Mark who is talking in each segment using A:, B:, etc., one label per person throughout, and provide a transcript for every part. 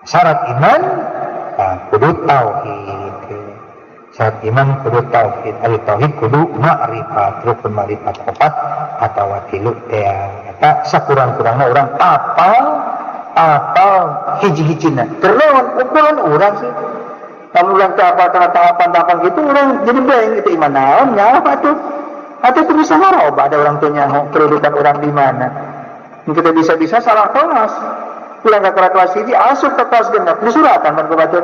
A: syarat iman kudu tauhid. Syarat iman kudu tauhid. Ari tauhid kudu ma'rifat, rukun ma'rifat opat atawa tilu teh eta sakurang-kurangna urang apal hiji-hijina. Karena ukuran urang sih. Kalau urang teh apal kana tahapan gitu urang jadi bae gitu iman naon nya atuh. Atuh teu bisa ngaroba ada urang teh nyaho kedudukan urang di mana. Kita bisa-bisa salah kelas. Pulang ke kelas ini, asup ke kelas genap. Disuratan kan kebaca.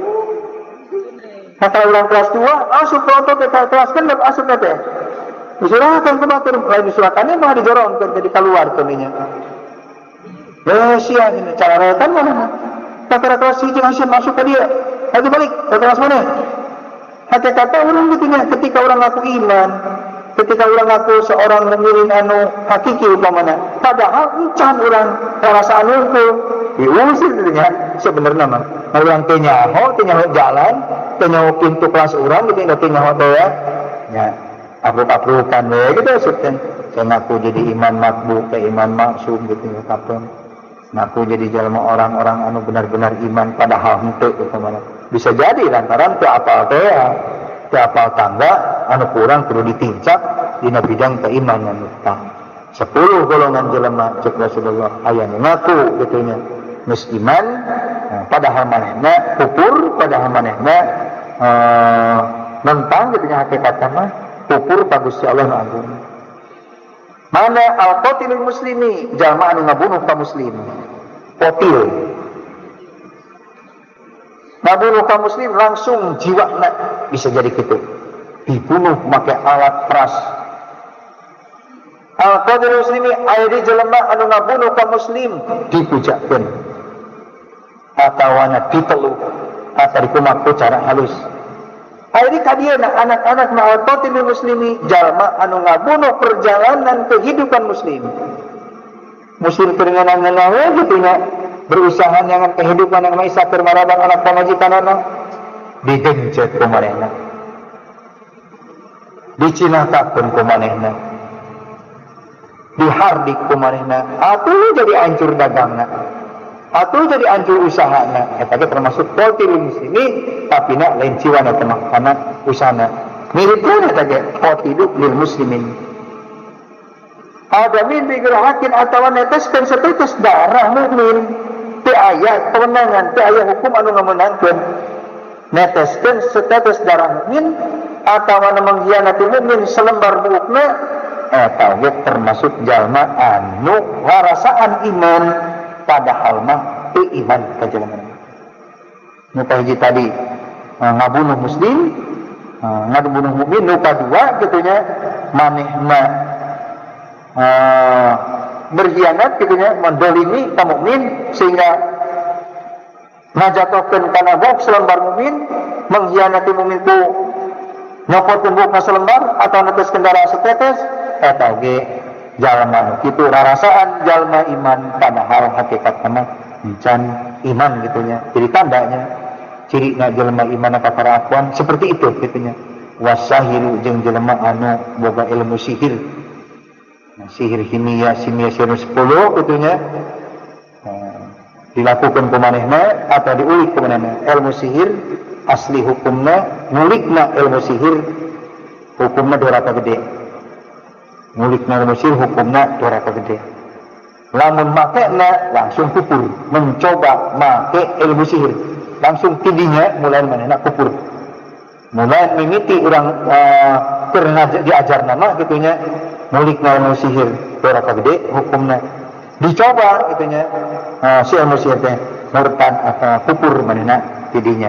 A: Kata ulang kelas 2, asup ke kelas genap, asup ke teh. Disuratan kebaca. Lain disuratannya malah dijoronkan jadi keluar tulinya. Sia ini cara retan mana? Kata kelas ini jangan masuk ke dia. Nanti balik ke kelas mana? Kata orang gitunya ketika orang ngaku iman. Ketika orang ngaku seorang mukmin anu hakiki umpamana, padahal encan orang perasaan unggul, diusir gitu sebenarnya mah. Orang teh nyaho jalan, teh nyaho pintu kelas orang gitu teh nyaho teh ya. Apruk-aprukan we gitu maksudnya. Saya ngaku jadi iman makbu, ke iman maksum gitu ya kapan. Ngaku jadi jalma orang-orang anu benar-benar iman padahal henteu umpamana. Bisa jadi lantaran teu apal teh apal tangga anu kurang perlu ditincak dina bidang keimanan utang 10 golongan jelema cek Rasulullah aya ngaku gitunya geus iman padahal manehna kufur padahal manehna nentang gitunya hakikatna mah kufur ka Gusti Allah nu agung. Mana al-qatilul muslimi jalma anu ngabunuh ka muslim qatil ngabunuh ka muslim langsung jiwana bisa jadi gitu dibunuh pakai alat peras. Al-qatilul muslimi aya di jelema anu ngabunuh ka muslim dipujakeun atawana diteluh atau dikumaku cara halus. Aya di kadieuna anak-anak na al-qatilul muslimi jalma anu ngabunuh perjalanan kehidupan muslim. Muslim teu ngeunang-ngeunang gitu nya berusaha dengan kehidupan yang maisa permaraban anak pamajikanana digencet ku manehna dicinatakeun ku manehna dihardik ku manehna atuh jadi hancur dagangna atuh jadi hancur usahana eta ge termasuk qatilul muslimin tapi na lain ciwana teh kana usahana miripna eta ge qatilul muslimin adamin bigerahakin atawa neteskeun satetes darah mukmin teu aya kewenangan teu aya hukum anu ngamenangkeun neteskeun satetes darah mukmin atawa mengkhianati mukmin selembar buukna eta ge termasuk jalma anu ngarasaan iman padahal mah teu iman ka jalma. Nu kahiji tadi ngabunuh muslim, ngabunuh mukmin, nu kadua gitunya manehna berkhianat gitunya mendolimi ka mukmin sehingga ngajatokeun kana buuk selembar mukmin mengkhianati mukmin ku nyopotkeun buuk ka selembar atau netes kendara setetes eta ge jalma nu kitu rarasaan jalma iman padahal hakikatna mah encan iman gitunya. Jadi tandanya cirina jalma iman ka karakuan seperti itu gitunya. Wasahiru jeung jalma anu boga ilmu sihir. Nah, sihir kimia sihir 10 gitunya. Dilakukan ku manehna atau diulik ku manehna. Ilmu sihir asli hukumna ngulikna ilmu sihir hukumna dorata gede. Ngulikna ilmu sihir hukumna dorata gede. Lamun makena langsung kufur, mencoba make ilmu sihir langsung tidinya mulai manehna kufur. Mulai mimiti urang pernah diajar nama gitunya ngulikna ilmu sihir dorata gede hukumna. Dicoba gitunya si ilmu sihir teh murtad atau kufur manehna tidinya.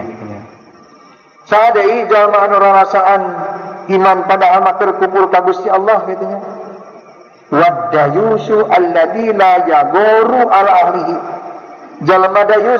A: Sadai jalma anu rarasaan iman pada amat terkufur ka Gusti Allah gitunya. Waddayusu alladzi la yaghuru ala ahlihi. Jalma dayus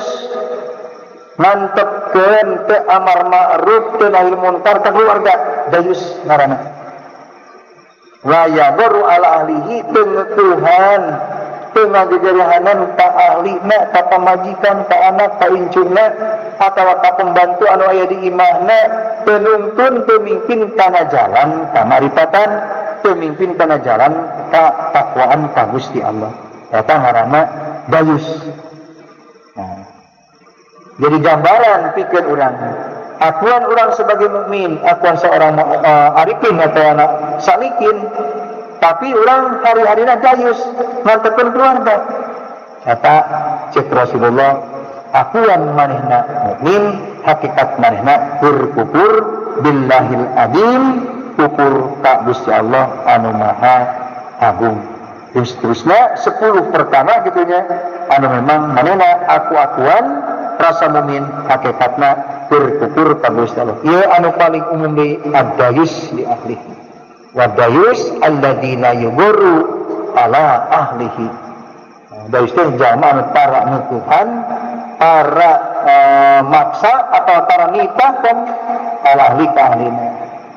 A: ngantepkeun teu amar ma'ruf teu nahi munkar ka keluarga, dayus ngaranna. La yaghuru ala ahlihi teu ngeutuhan teu ngagejarihanan ka ahlina, ka pamajikan, ka anak, ka incunna atawa ka pembantu anu aya di imahna, teu nuntun teu mimpin kana jalan kamaripatan, teu mimpin kana jalan ka takwaan ka Gusti Allah. Eta ngaranna dayus. Nah, Jadi gambaran pikir orang. Akuan orang sebagai mukmin, akuan seorang arifin atau anak salikin. Tapi orang hari-harinya dayus, mantepun keluarga. Kata cek Rasulullah, akuan manehna mukmin, hakikat manehna berkufur billahil adim, kufur ka Gusti Allah anu maha agung. Terusnya 10 pertama gitunya, anu memang manehna akuan rasa mukmin, hakikatna berkufur ka Gusti Allah. Ieu anu paling umum di ad-dayus li ahlihi. Wadayus alladzina yugurru ala ahlihi. Dayus itu jamak para nutuhan, para maksa atau para nitah dan ala ahli ka ahlina.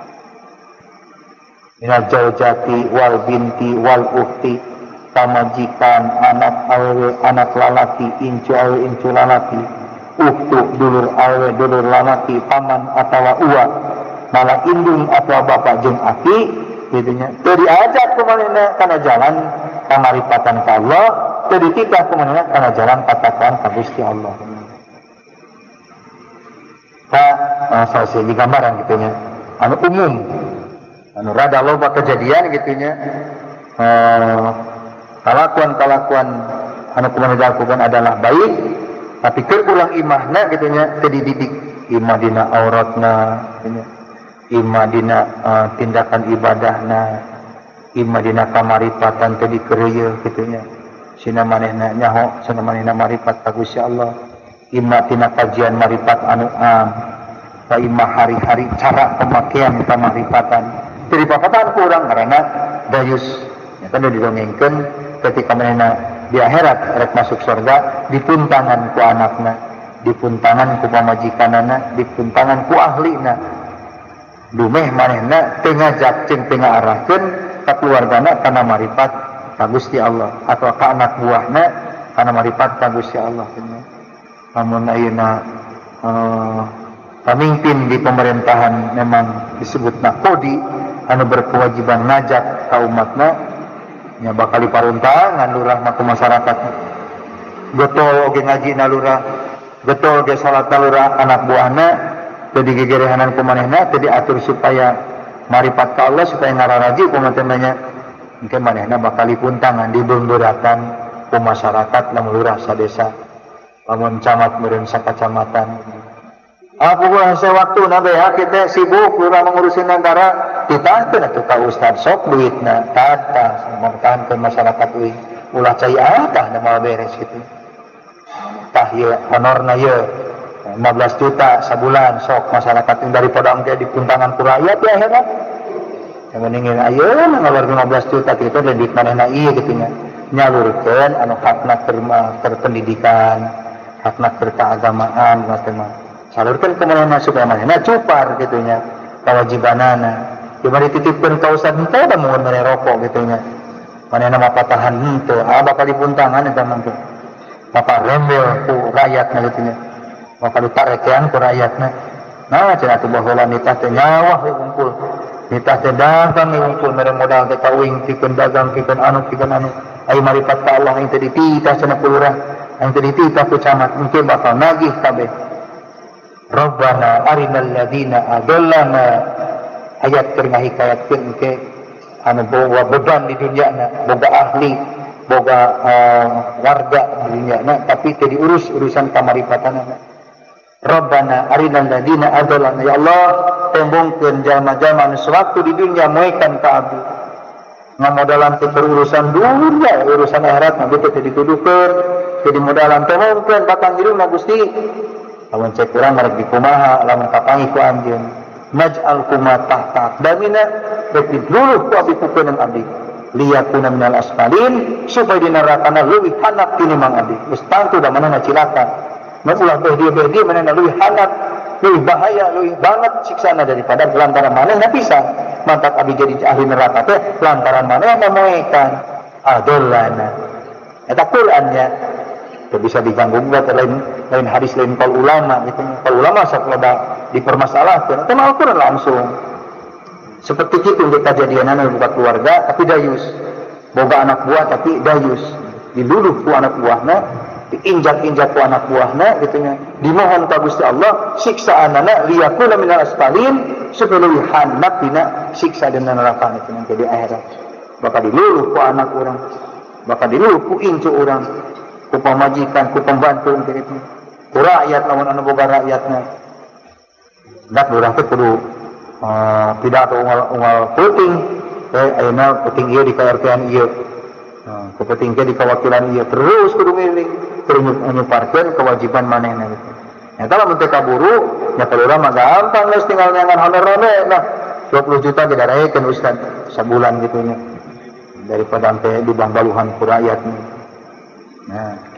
A: Minal jaujati wal binti wal ukhti, pamajikan, anak awewe, anak lalaki, incu awewe, incu lalaki, ukhtu, dulur awewe, dulur lalaki, paman atau uwa, malah indung atau bapak jeung aki, gitunya. Teu diajak kumanehna kana jalan kamaripatan ka Allah, teu dititah kumanehna kana jalan katakan ka Gusti Allah. Saya gambaran gitunya. Anu umum, anu rada loba kejadian gitunya. Kalakuan-kalakuan anu kumanehna dilakukan adalah baik, tapi keur ulang imahna gitunya teu dididik imah dina auratna gitunya. Ima dina tindakan ibadahna, ima dina kamaripatan tadi kerja gitunya. Sina manehna nyaho, sina manehna maripat ka Gusti Allah. Ima dina kajian maripat anu am, ka ima hari-hari cara pemakaian kamaripatan. Jadi papatan ku urang ngaranna dayus. Ya kan didongengkeun ketika manehna di akhirat rek masuk surga dipuntangan ku anakna, dipuntangan ku pamajikanana, dipuntangan ku ahlina. Dumeh manehna teu ngajak jeung teu ngaarahkeun ka keluargana kana maripat ka Gusti Allah atau ka anak buahna kana maripat ka Gusti Allah. Lamun ayeuna pamimpin di pemerintahan memang disebutna qodi anu berkewajiban ngajak ka umatna nya bakal diparuntah ngan lurah maka masyarakat. Getol oge ngajina lurah, getol ge salat lurah anak buahna. Jadi gegerehanan kumanehna tadi atur supaya maripat ka Allah supaya ngararaji kumatenanya engke manehna bakal dipuntangan dibembeuratan ku masyarakat lamun lurah sadesa lamun camat meureun sakacamatan. Pokoknya sewaktuna bae kita sibuk lurah mengurusin negara ditahkeun atuh ka ustad sok duitna tata samangkahankeun masyarakat euy ulah cai atah da moal beres kitu. Tah ieu honorna ieu 15 juta sebulan sok masyarakat yang daripada engke dipuntangan ku rakyat ya akhirat. Yang mendingin ayeuna ngalor 15 juta kitu teh duit manehna ieu kitu nya. Nyalurkeun anu hakna keur pendidikan, hakna keur keagamaan macam. Salurkeun ka manehna supaya manehna cupar kitu nya kawajibanana. Dibari titipkeun ka ustad henteu da mun maneh rokok kitu nya. Manehna mah patahan henteu, bakal dipuntangan eta mah teh. Bapak rembel ku rakyatna kitu nya. Maka ditarekean ku rakyatna. Nah, cenah teu baheula nitah teh nyawah ngumpul. Nitah teh dagang ngumpul mere modal teh kawing pikeun dagang pikeun anu. Ai maripat ka Allah ing teh dititah cenah ku lurah, ing teh dititah ku camat engke bakal nagih kabeh. Rabbana arinal ladina adallana. Ayat keur ngahikayatkeun engke anu boga beban di dunyana, boga ahli, boga warga di dunyana tapi teu diurus urusan kamaripatanana. Rabbana arinal ladina adallana, ya Allah tembongkeun jalma-jalma anu sewaktu di dunia moekan ka abdi ngamodalan teh urusan dunia urusan akhirat mah beuteut teh dituduhkeun teh dimodalan tembongkeun patangiruna Gusti lamun cek urang rek dikumaha lamun kapangi ku anjeun naj'al kuma tahta damina rek diluluh ku abdi pupeunan abdi liyakuna minal asfalin supaya di nerakana leuwih hanap tinimbang abdi geus tangtu da manehna cilaka. Ulah dia mana lebih hangat, lebih bahaya, lebih banget siksana daripada lantaran mana yang bisa. Mantap abi jadi ahli neraka teh lantaran mana yang memoekan adolana. Eta Qur'annya teu bisa diganggu buat lain hadis lain qaul ulama gitu. Qaul ulama sok loba dipermasalahkeun. Eta Al-Qur'an langsung. Seperti itu kejadianana buka keluarga tapi dayus. Boga anak buah tapi dayus. Diluluh ku anak buahna diinjak-injak ku anak buahna gitu nya. Dimohon ka Gusti Allah siksaanana liyakuna minal asfalin supaya leuwih handap dina siksa dina neraka itu nanti di akhirat. Bakal diluluh ku anak urang, bakal diluluh ku incu urang, ku pamajikan, ku pembantu gitu. Ku rakyat lawan anu boga rakyatna. Dak urang teh kudu pidato unggal penting. Ayeuna penting ieu di KRT-an ieu. Ku penting di kawakilan ieu terus kudu ngiling. Menyeparkan kewajiban manehna gitu. Nyata lamun teu kaburu, nya kalura mah gampang geus tinggal nyangan honorane nah 20 juta didaraekeun Ustaz sabulan gitu nya. Daripada sampai dibanggaluhan ku rakyat. Nah,